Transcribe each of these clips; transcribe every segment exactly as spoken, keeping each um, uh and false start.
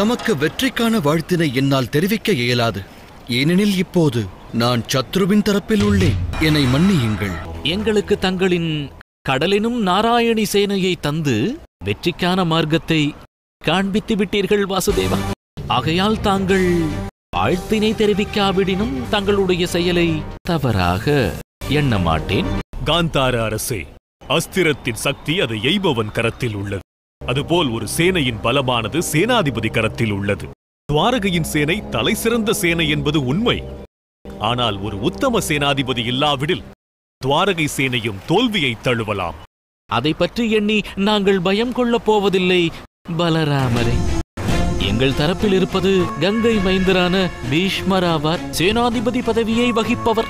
நமக்கு வெற்றிக்கான வாழ்த்தினை என்னால் தெரிவிக்க இயலாது. ஏனெனில் இப்போது நான் சத்ருவின் தரப்பில் உள்ளேன். என்னை மன்னியுங்கள். எங்களுக்கு தங்களின் கடலினும் நாராயணி சேனையை தந்து வெற்றிக்கான மார்க்கத்தை காண்பித்து விட்டீர்கள் வாசுதேவா. ஆகையால் தாங்கள் வாழ்த்தினை தெரிவிக்காவிடினும் தங்களுடைய செயலை தவறாக எண்ண மாட்டேன். காந்தார அரசே, அஸ்திரத்தின் சக்தி அதை எய்பவன் கரத்தில் உள்ளது. அதுபோல் ஒரு சேனையின் பலமானது சேனாதிபதி கரத்தில் உள்ளது. துவாரகையின் சேனை தலை சிறந்த சேனை என்பது உண்மை. ஆனால் ஒரு உத்தம சேனாதிபதி இல்லாவிடில் துவாரகை சேனையும் தோல்வியை தழுவலாம். அதை பற்றி எண்ணி நாங்கள் பயம் கொள்ளப் போவதில்லை பலராமரே. எங்கள் தரப்பில் இருப்பது கங்கை மைந்தரான பீஷ்மராவார். சேனாதிபதி பதவியை வகிப்பவர்.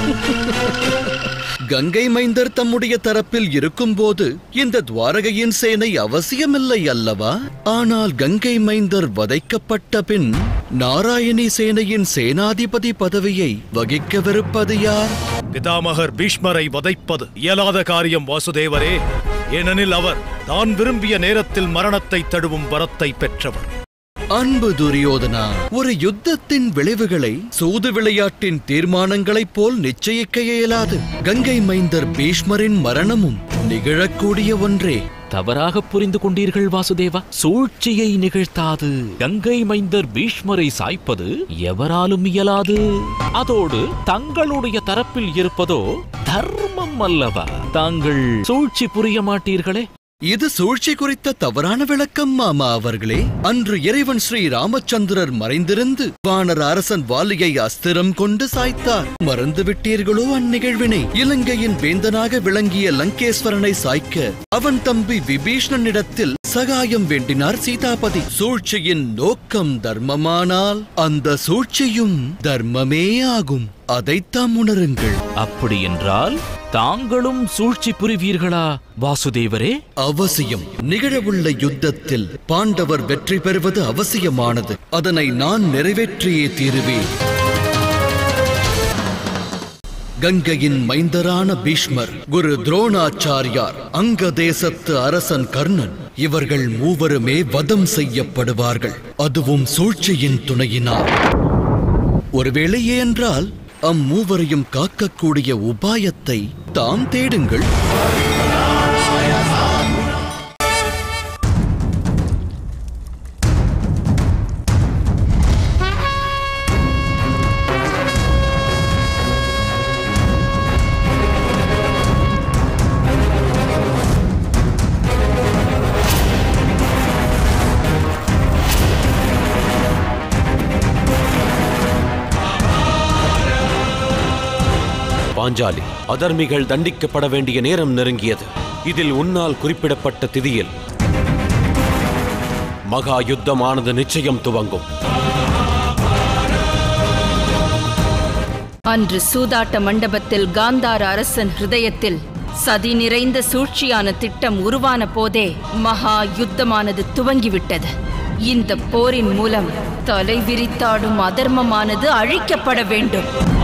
கங்கை மைந்தர் தம்முடைய தரப்பில் இருக்கும்போது இந்த துவாரகையின் சேனை அவசியமில்லை அல்லவா? ஆனால் கங்கை மைந்தர் வதைக்கப்பட்ட பின் நாராயணி சேனையின் சேனாதிபதி பதவியை வகிக்கவிருப்பது யார்? பிதாமகர் பீஷ்மரை வதைப்பது இயலாத காரியம் வாசுதேவரே. ஏனெனில் அவர் தான் விரும்பிய நேரத்தில் மரணத்தை தழுவும் வரத்தை பெற்றவர். அன்பு துரியோதனா, ஒரு யுத்தத்தின் விளைவுகளை சூது விளையாட்டின் தீர்மானங்களைப் போல் நிச்சயிக்க இயலாது. கங்கை மைந்தர் பீஷ்மரின் மரணமும் நிகழக்கூடிய ஒன்றே. தவறாக புரிந்து கொண்டீர்கள் வாசுதேவா. சூழ்ச்சியை நிகழ்த்தாது கங்கை மைந்தர் பீஷ்மரை சாய்ப்பது எவராலும் இயலாது. அதோடு தங்களுடைய தரப்பில் இருப்பதோ தர்மம் அல்லவா? தாங்கள் சூழ்ச்சி புரிய மாட்டீர்களே. இது சூழ்ச்சி குறித்த தவறான விளக்கம் மாமா அவர்களே. அன்று இறைவன் ஸ்ரீ ராமச்சந்திரர் மறைந்திருந்து வானர அரசன் வாலியை அஸ்திரம் கொண்டு சாய்த்தார். மறந்து விட்டீர்களோ அந்நிகழ்வினை? இலங்கையின் வேந்தனாக விளங்கிய லங்கேஸ்வரனை சாய்க்க அவன் தம்பி விபீஷ்ணனிடத்தில் சகாயம் வேண்டினார் சீதாபதி. சூழ்ச்சியின் நோக்கம் தர்மமானால் அந்த சூழ்ச்சியும் தர்மமே ஆகும். அதைத்தான் உணருங்கள். அப்படி என்றால் தாங்களும் சூழ்ச்சி புரிவீர்களா வாசுதேவரே? அவசியம். நிகழவுள்ள யுத்தத்தில் பாண்டவர் வெற்றி பெறுவது அவசியமானது. அதனை நான் நிறைவேற்றியே தீருவேன். கங்கையின் மைந்தரான பீஷ்மர், குரு துரோணாச்சாரியார், அங்க தேசத்து அரசன் கர்ணன், இவர்கள் மூவருமே வதம் செய்யப்படுவார்கள். அதுவும் சூழ்ச்சியின் துணையினால். ஒருவேளை என்றால் அம்மூவரையும் காக்கக்கூடிய உபாயத்தை தாம் தேடுங்கள். பாஞ்சாலி, அதர்மிகள் தண்டிக்கப்பட வேண்டிய நேரம் நெருங்கியது. இதில் உன்னால் குறிப்பிடப்பட்ட திதியில் மகா யுத்தமானது நிச்சயம் துவங்கும். அன்று சூதாட்ட மண்டபத்தில் காந்தார அரசன் ஹிருதயத்தில் சதி நிறைந்த சூழ்ச்சியான திட்டம் உருவான போதே மகா யுத்தமானது துவங்கிவிட்டது. இந்த போரின் மூலம் தலை விரித்தாடும் அதர்மமானது அழிக்கப்பட வேண்டும்.